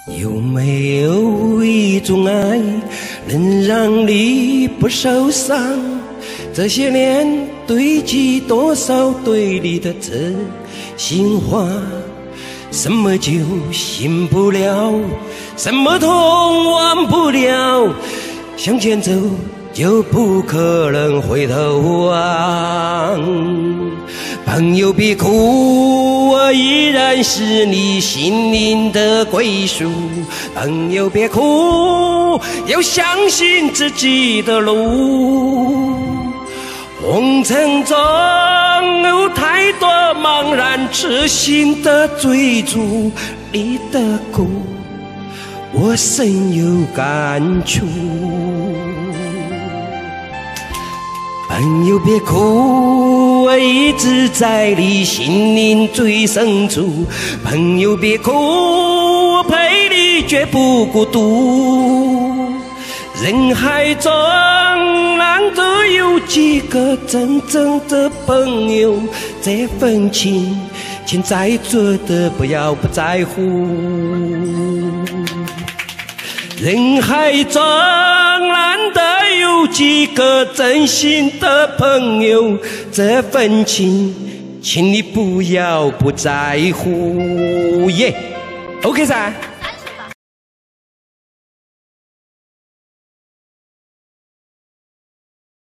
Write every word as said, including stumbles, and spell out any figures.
有没有一种爱能让你不受伤？这些年堆积多少对你的真心话？什么酒醒不了，什么痛忘不了，向前走就不可能回头望。朋友别哭，我依然是你心灵的归属。朋友别哭，要相信自己的路。红尘中有太多茫然痴心的追逐，你的苦我深有感触。朋友别哭，我一直在你心灵最深处。朋友别哭，我陪你绝不孤独。人海中难得有几个真正的朋友，这份情请在座的不要不在乎。人海中难得有几个真心的朋友，这份情请你不要不在乎。耶、yeah. ，OK 噻。